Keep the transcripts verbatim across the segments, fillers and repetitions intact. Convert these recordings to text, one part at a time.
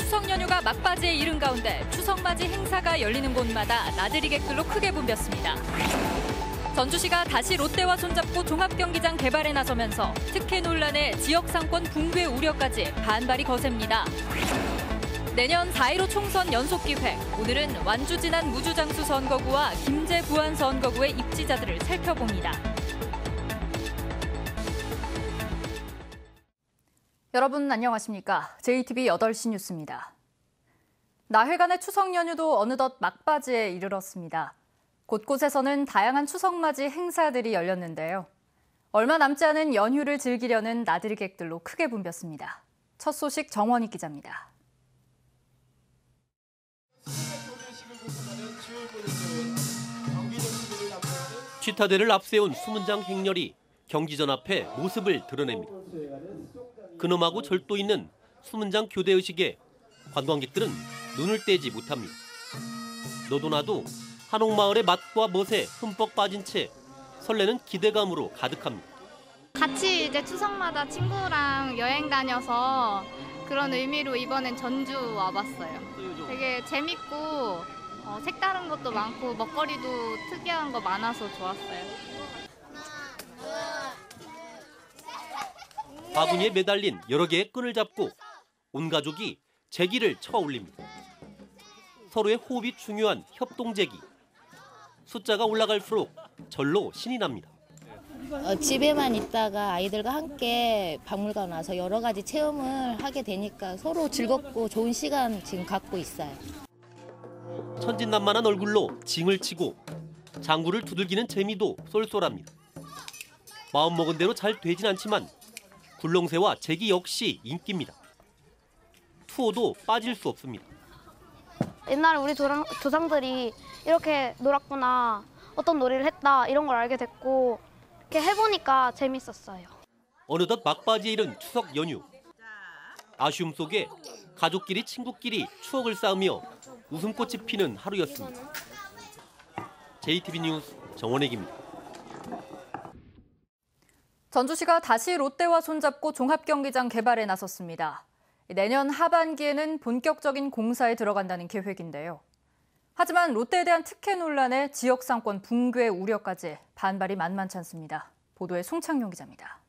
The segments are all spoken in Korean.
추석 연휴가 막바지에 이른 가운데 추석맞이 행사가 열리는 곳마다 나들이 객들로 크게 붐볐습니다. 전주시가 다시 롯데와 손잡고 종합경기장 개발에 나서면서 특혜 논란에 지역 상권 붕괴 우려까지 반발이 거셉니다. 내년 사 일오 총선 연속기획, 오늘은 완주 진안 무주장수 선거구와 김제 부안 선거구의 입지자들을 살펴봅니다. 여러분 안녕하십니까? 제이티비 여덟 시 뉴스입니다. 나흘간의 추석 연휴도 어느덧 막바지에 이르렀습니다. 곳곳에서는 다양한 추석맞이 행사들이 열렸는데요. 얼마 남지 않은 연휴를 즐기려는 나들이객들로 크게 붐볐습니다. 첫 소식 정원희 기자입니다. 취타대를 앞세운 수문장 행렬이 경기전 앞에 모습을 드러냅니다. 근엄하고 절도 있는 수문장 교대의식에 관광객들은 눈을 떼지 못합니다. 너도나도 한옥마을의 맛과 멋에 흠뻑 빠진 채 설레는 기대감으로 가득합니다. 같이 이제 추석마다 친구랑 여행 다녀서 그런 의미로 이번엔 전주 와봤어요. 되게 재밌고 어, 색다른 것도 많고 먹거리도 특이한 거 많아서 좋았어요. 바구니에 매달린 여러 개의 끈을 잡고 온 가족이 제기를 쳐 올립니다. 서로의 호흡이 중요한 협동제기. 숫자가 올라갈수록 절로 신이 납니다. 어, 집에만 있다가 아이들과 함께 박물관 와서 여러 가지 체험을 하게 되니까 서로 즐겁고 좋은 시간 지금 갖고 있어요. 천진난만한 얼굴로 징을 치고 장구를 두들기는 재미도 쏠쏠합니다. 마음먹은 대로 잘 되진 않지만 굴렁쇠와 제기 역시 인기입니다. 투어도 빠질 수 없습니다. 옛날에 우리 조상, 조상들이 이렇게 놀았구나, 어떤 놀이를 했다 이런 걸 알게 됐고 이렇게 해보니까 재밌었어요. 어느덧 막바지에 이른 추석 연휴. 아쉬움 속에 가족끼리 친구끼리 추억을 쌓으며 웃음꽃이 피는 하루였습니다. 제이티비 뉴스 정원혜기입니다. 전주시가 다시 롯데와 손잡고 종합경기장 개발에 나섰습니다. 내년 하반기에는 본격적인 공사에 들어간다는 계획인데요. 하지만 롯데에 대한 특혜 논란에 지역 상권 붕괴 우려까지 반발이 만만치 않습니다. 보도에 송창용 기자입니다.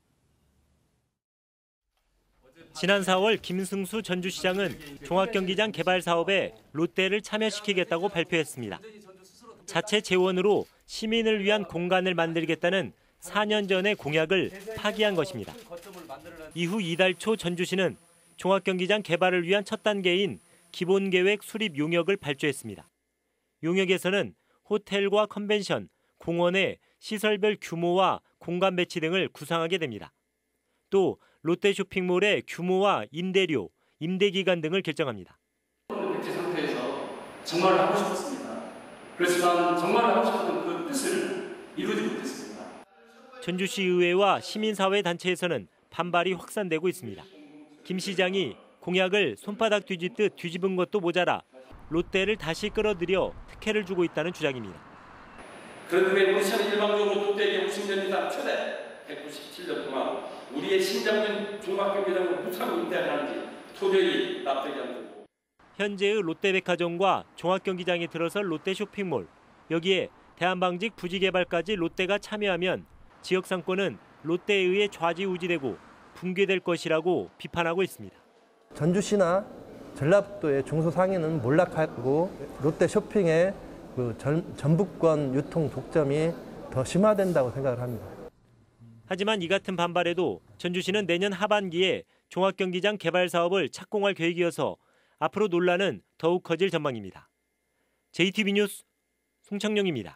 지난 사월 김승수 전주시장은 종합경기장 개발 사업에 롯데를 참여시키겠다고 발표했습니다. 자체 재원으로 시민을 위한 공간을 만들겠다는 사 년 전의 공약을 파기한 것입니다. 이후 이달 초 전주시는 종합경기장 개발을 위한 첫 단계인 기본계획 수립 용역을 발주했습니다. 용역에서는 호텔과 컨벤션, 공원의 시설별 규모와 공간 배치 등을 구상하게 됩니다. 또 롯데 쇼핑몰의 규모와 임대료, 임대기간 등을 결정합니다. 백지 상태에서 정말을 하고 싶었습니다. 그렇지만 정말을 하고 싶었던 그 뜻을 이루지 못했습니다. 전주시의회와 시민사회단체에서는 반발이 확산되고 있습니다. 김 시장이 공약을 손바닥 뒤집듯 뒤집은 것도 모자라 롯데를 다시 끌어들여 특혜를 주고 있다는 주장입니다. 그런데 왜 우리 시는 일방적으로 롯데에게 오십 년 이상 최대 백구십칠 년 동안 우리의 신장면 종합경기장을 무偿 임대하는지 도저히 납득이 안 되고. 현재의 롯데백화점과 종합경기장에 들어설 롯데 쇼핑몰, 여기에 대한방직 부지개발까지 롯데가 참여하면 지역 상권은 롯데에 의해 좌지우지되고 붕괴될 것이라고 비판하고 있습니다. 전주시나 전라북도의 중소상인은 몰락하고 롯데 쇼핑의 그 전, 전북권 유통 독점이 더 심화된다고 생각을 합니다. 하지만 이 같은 반발에도 전주시는 내년 하반기에 종합경기장 개발 사업을 착공할 계획이어서 앞으로 논란은 더욱 커질 전망입니다. 제이티비 뉴스 송창용입니다.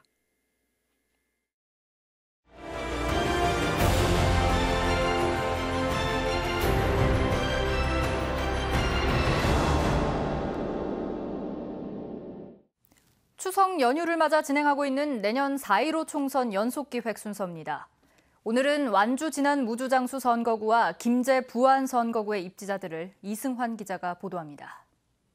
추석 연휴를 맞아 진행하고 있는 내년 사 일오 총선 연속기획 순서입니다. 오늘은 완주 진안 무주장수 선거구와 김제 부안 선거구의 입지자들을 이승환 기자가 보도합니다.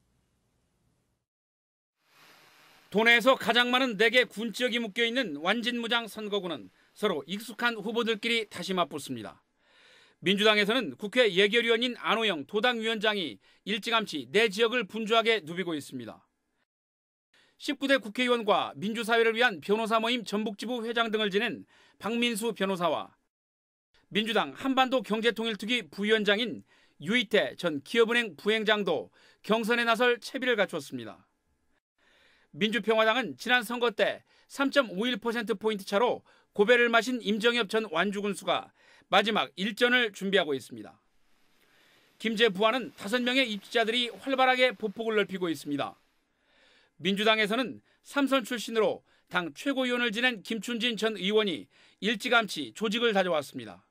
도내에서 가장 많은 네 개 군 지역이 묶여있는 완진무장 선거구는 서로 익숙한 후보들끼리 다시 맞붙습니다. 민주당에서는 국회 예결위원인 안호영 도당위원장이 일찌감치 내 지역을 분주하게 누비고 있습니다. 십구 대 국회의원과 민주사회를 위한 변호사 모임 전북지부 회장 등을 지낸 박민수 변호사와 민주당 한반도 경제통일특위 부위원장인 유이태 전 기업은행 부행장도 경선에 나설 채비를 갖추었습니다. 민주평화당은 지난 선거 때 삼 점 오일 퍼센트포인트 차로 고배를 마신 임정엽 전 완주군수가 마지막 일전을 준비하고 있습니다. 김제 부안은 다섯 명의 입지자들이 활발하게 보폭을 넓히고 있습니다. 민주당에서는 삼선 출신으로 당 최고위원을 지낸 김춘진 전 의원이 일찌감치 조직을 다져왔습니다.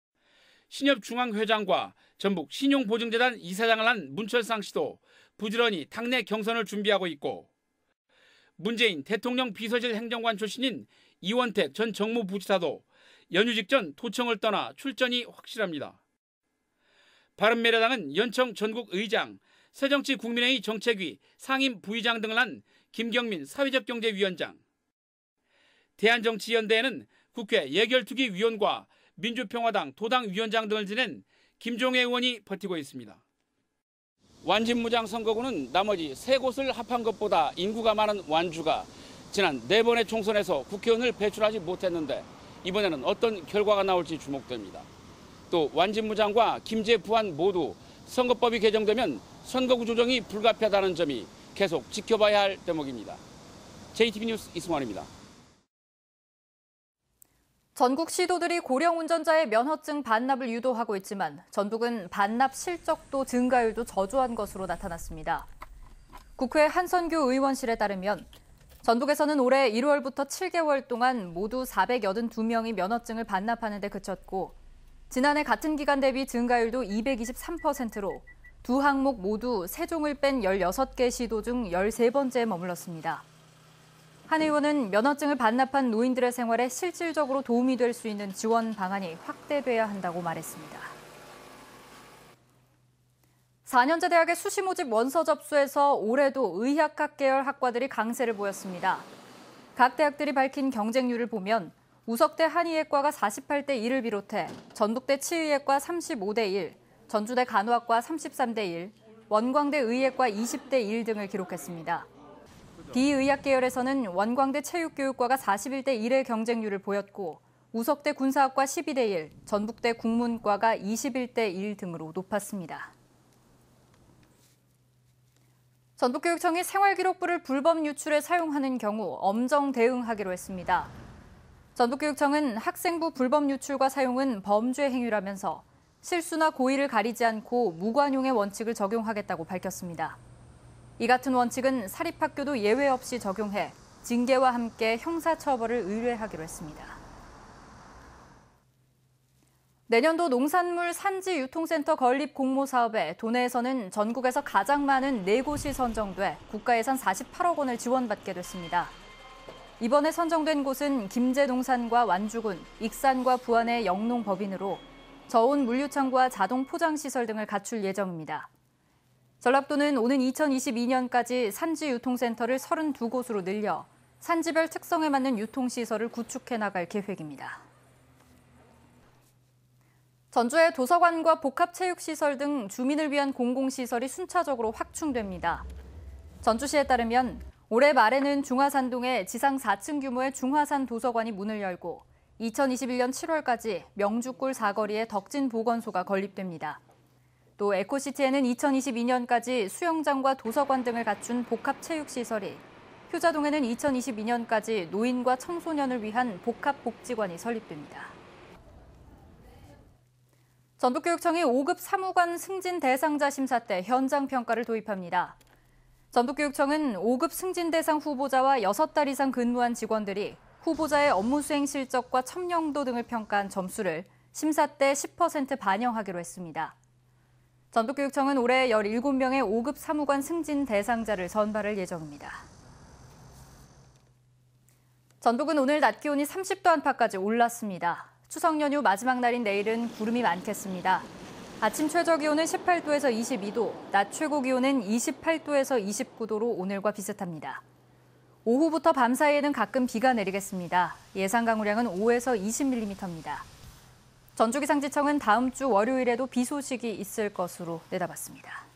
신협중앙회장과 전북 신용보증재단 이사장을 한 문철상 씨도 부지런히 당내 경선을 준비하고 있고 문재인 대통령 비서실 행정관 출신인 이원택 전 정무부지사도 연휴 직전 도청을 떠나 출전이 확실합니다. 바른미래당은 연청 전국의장, 새정치국민회의 정책위 상임 부의장 등을 한 김경민 사회적경제위원장, 대한정치연대에는 국회 예결특위 위원과 민주평화당 도당위원장 등을 지낸 김종애 의원이 버티고 있습니다. 완진무장 선거구는 나머지 세 곳을 합한 것보다 인구가 많은 완주가 지난 네 번의 총선에서 국회의원을 배출하지 못했는데 이번에는 어떤 결과가 나올지 주목됩니다. 또 완진무장과 김제 부안 모두 선거법이 개정되면 선거구 조정이 불가피하다는 점이 계속 지켜봐야 할 대목입니다. 제이티비 뉴스 이승환입니다. 전국 시도들이 고령 운전자의 면허증 반납을 유도하고 있지만 전북은 반납 실적도 증가율도 저조한 것으로 나타났습니다. 국회 한선규 의원실에 따르면 전북에서는 올해 일월부터 칠 개월 동안 모두 사백팔십이 명이 면허증을 반납하는 데 그쳤고 지난해 같은 기간 대비 증가율도 이백이십삼 퍼센트로 두 항목 모두 세 종을 뺀 열여섯 개 시도 중 열세 번째에 머물렀습니다. 한 의원은 면허증을 반납한 노인들의 생활에 실질적으로 도움이 될 수 있는 지원 방안이 확대돼야 한다고 말했습니다. 사 년제 대학의 수시 모집 원서 접수에서 올해도 의학학 계열 학과들이 강세를 보였습니다. 각 대학들이 밝힌 경쟁률을 보면 우석대 한의학과가 사십팔 대 일을 비롯해 전북대 치의학과 삼십오 대 일, 전주대 간호학과 삼십삼 대 일, 원광대 의학과 이십 대 일 등을 기록했습니다. 비의학 계열에서는 원광대 체육교육과가 사십일 대 일의 경쟁률을 보였고 우석대 군사학과 십이 대 일, 전북대 국문과가 이십일 대 일 등으로 높았습니다. 전북교육청이 생활기록부를 불법 유출에 사용하는 경우 엄정 대응하기로 했습니다. 전북교육청은 학생부 불법 유출과 사용은 범죄 행위라면서 실수나 고의를 가리지 않고 무관용의 원칙을 적용하겠다고 밝혔습니다. 이 같은 원칙은 사립학교도 예외 없이 적용해 징계와 함께 형사처벌을 의뢰하기로 했습니다. 내년도 농산물 산지 유통센터 건립 공모 사업에 도내에서는 전국에서 가장 많은 네 곳이 선정돼 국가 예산 사십팔억 원을 지원받게 됐습니다. 이번에 선정된 곳은 김제농산과 완주군, 익산과 부안의 영농법인으로 저온 물류창고와 자동 포장시설 등을 갖출 예정입니다. 전라북도는 오는 이천이십이 년까지 산지 유통센터를 서른두 곳으로 늘려 산지별 특성에 맞는 유통시설을 구축해 나갈 계획입니다. 전주의 도서관과 복합체육시설 등 주민을 위한 공공시설이 순차적으로 확충됩니다. 전주시에 따르면 올해 말에는 중화산동에 지상 사 층 규모의 중화산 도서관이 문을 열고 이천이십일 년 칠월까지 명주골 사거리에 덕진 보건소가 건립됩니다. 또 에코시티에는 이천이십이 년까지 수영장과 도서관 등을 갖춘 복합체육시설이, 효자동에는 이천이십이 년까지 노인과 청소년을 위한 복합복지관이 설립됩니다. 전북교육청이 오 급 사무관 승진 대상자 심사 때 현장 평가를 도입합니다. 전북교육청은 오 급 승진 대상 후보자와 여섯 달 이상 근무한 직원들이 후보자의 업무 수행 실적과 첨령도 등을 평가한 점수를 심사 때 십 퍼센트 반영하기로 했습니다. 전북교육청은 올해 열일곱 명의 오 급 사무관 승진 대상자를 선발할 예정입니다. 전북은 오늘 낮 기온이 삼십 도 안팎까지 올랐습니다. 추석 연휴 마지막 날인 내일은 구름이 많겠습니다. 아침 최저 기온은 십팔 도에서 이십이 도, 낮 최고 기온은 이십팔 도에서 이십구 도로 오늘과 비슷합니다. 오후부터 밤 사이에는 가끔 비가 내리겠습니다. 예상 강우량은 오에서 이십 밀리미터입니다. 전주기상지청은 다음 주 월요일에도 비 소식이 있을 것으로 내다봤습니다.